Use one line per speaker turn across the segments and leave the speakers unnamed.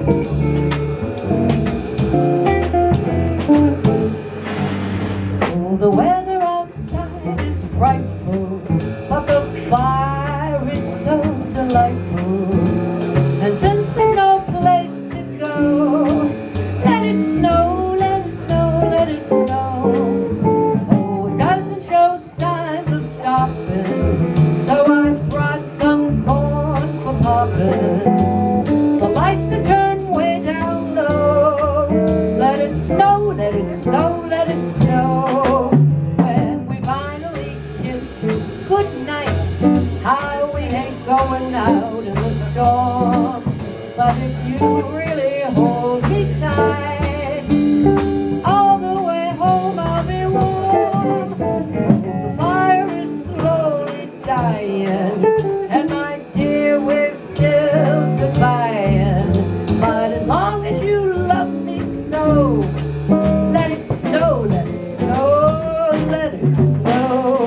Oh, the weather outside is frightful, but the fire is so delightful. And since there's no place to go, let it snow, let it snow, let it snow. Oh, it doesn't show signs of stopping, so I brought some corn for popping. The lights to turn way down low. Let it snow, let it snow, let it snow. When we finally kiss goodnight, how we hate going out in the storm. But if you really hold me tight, all the way home I'll be warm. The fire is slowly dying, and my dear, we're still goodbying. But as long as you love me so, let it snow, let it snow, let it snow.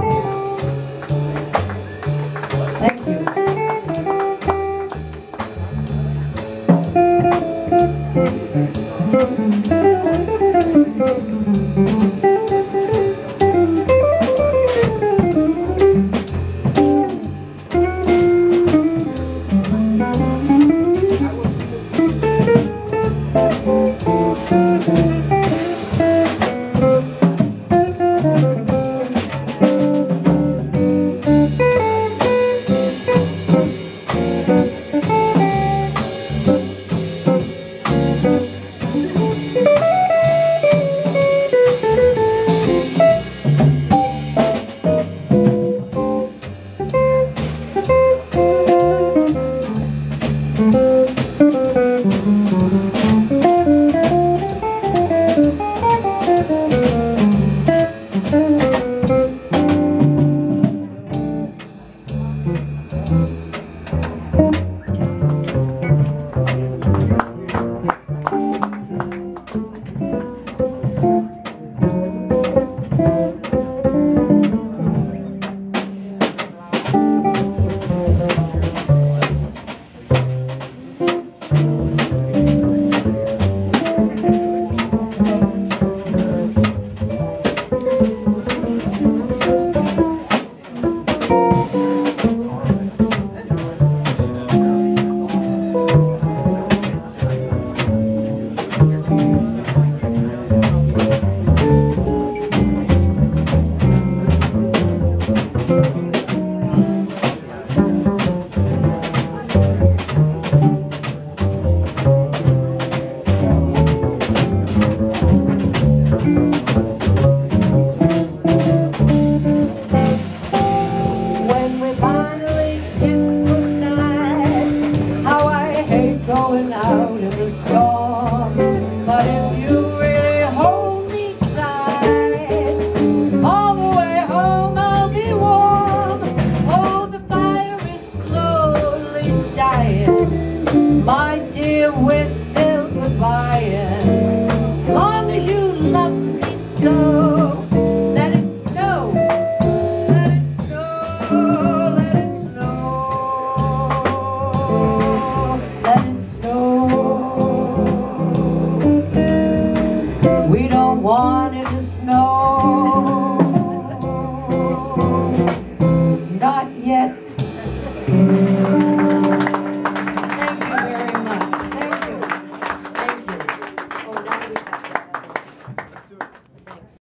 Thank you. Going out in the storm. But if you really hold me tight, all the way home I'll be warm. Oh, the fire is slowly dying, my dear, we're